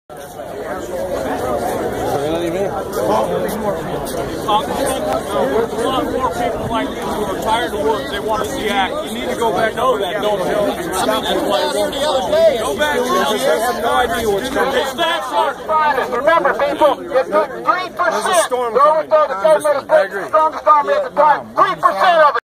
There's a lot more people like you who are tired of work. They want to see act. You need to go back to that. Don't you? I mean, you were down here the other day. Go back to that. They have no idea what's going on. It's that sort. Remember, people, it's 3%. There's a storm coming. The strongest army at the time. 3% of it.